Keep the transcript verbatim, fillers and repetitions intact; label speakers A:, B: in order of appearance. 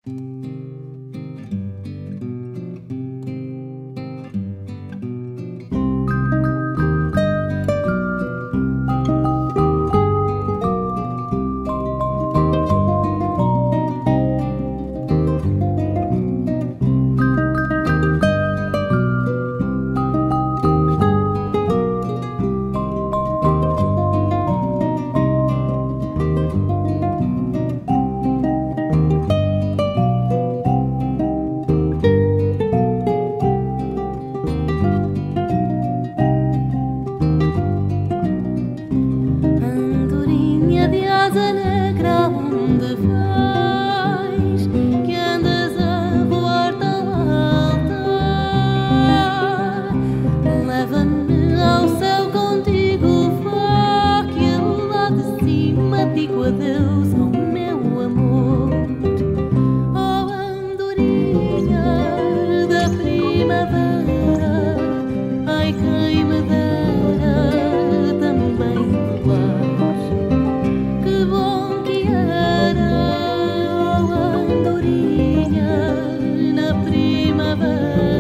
A: Andorinha de asa negra, onde vais? Que andas a voar tão alta? Leva-me ao céu contigo, vá, que eu lá de cima digo adeus ao meu amor. Oh, andorinha da primavera, ai, quem me dera também voar. Que bom que era, oh, andorinha na primavera.